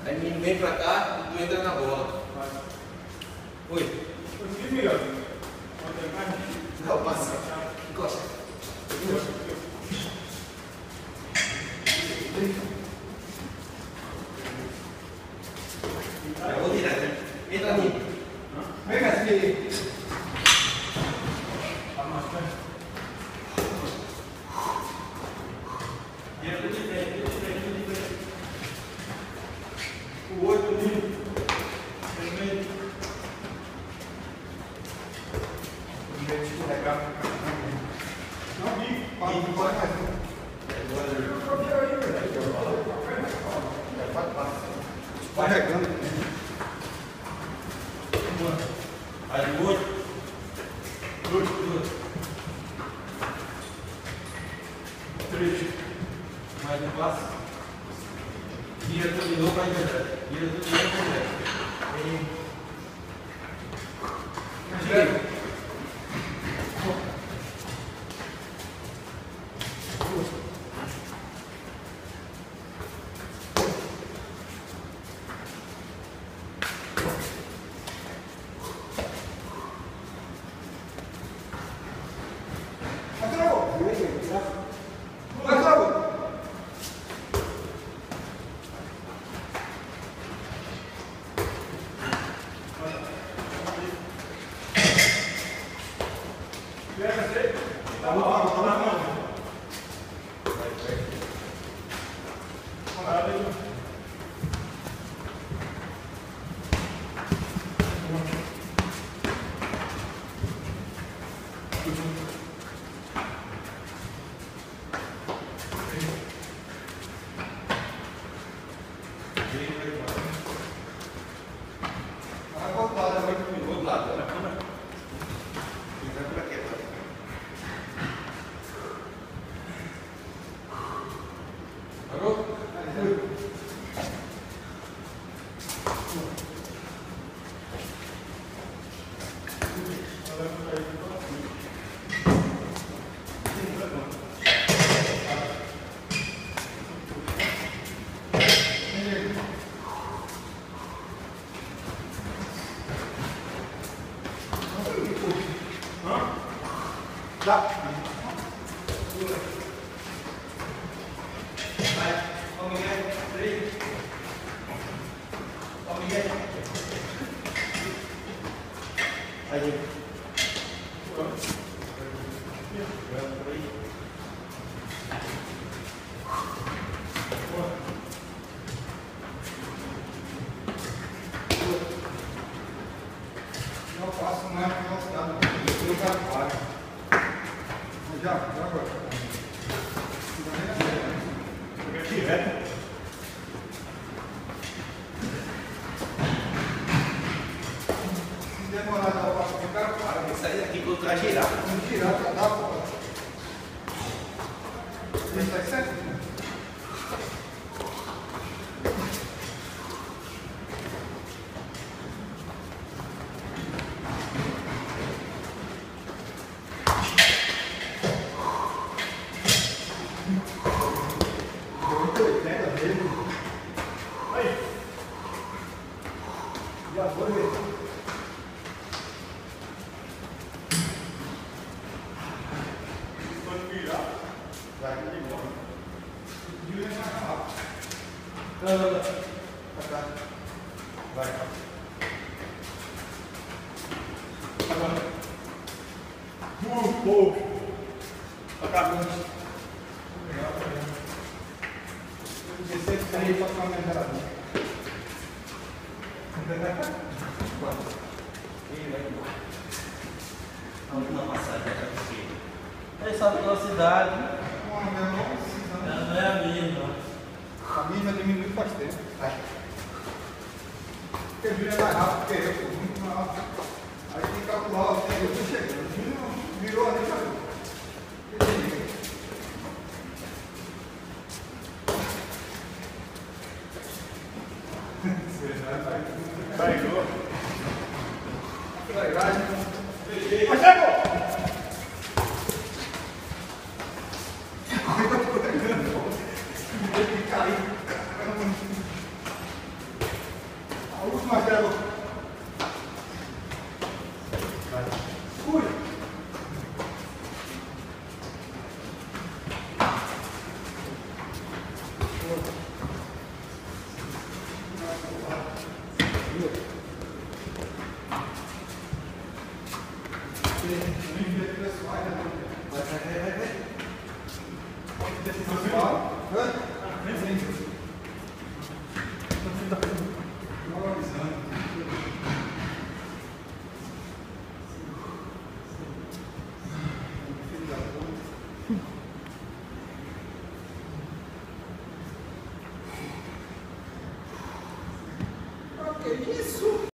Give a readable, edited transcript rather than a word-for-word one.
Aí o menino vem pra cá e tu entra na bola. Oi. Não, passa. Encosta. Eu vou tirar, né? Entra ali. Vem cá, filho. O outro ali. Não vi, pode mais um. Carregando. Aí o outro. Dois. 3. Mais um passo. Vira tudo de novo para entrar. Vira tudo de novo para entrar. Não faço mais velocidade, eu já paro. Já agora. Direto. Se demorar dar o passo, o cara para. Tem que sair daqui para o trás girar. Não girar, já dá, pô. Ele tá certo? Já foi ver. Quando virar, vai de embora. E vai acabar. Não. Pra cá. Vai. Agora. Pouco. Acabamos. Esse aqui tá aí pra ficar mais geladinho. A última passagem é essa velocidade não é a mesma. A minha já diminuiu faz tempo. Porque vira mais rápido que eu, pô, muito mais rápido. Aí tem que calcular o tempo que eu estou chegando. Virou ali, já. Pegou. Mas chegou! Tem que cair. mais, Thiago.